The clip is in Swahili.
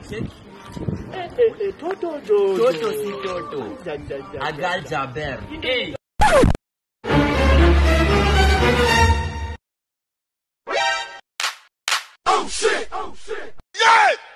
Toto. Toto si Toto. Agal Jaber. Hey. Oh shit! Yeah!